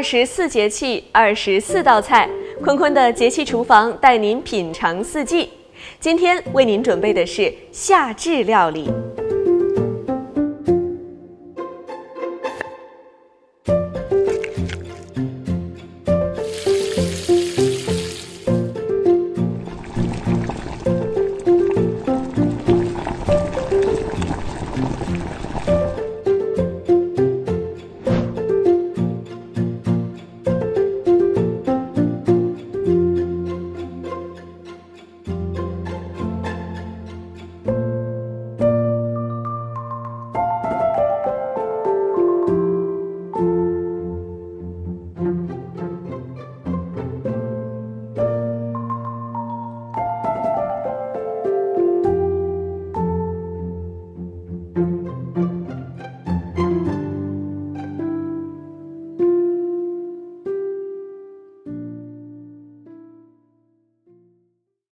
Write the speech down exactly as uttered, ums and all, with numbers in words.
十四节气，二十四道菜，坤坤的节气厨房带您品尝四季。今天为您准备的是夏至料理。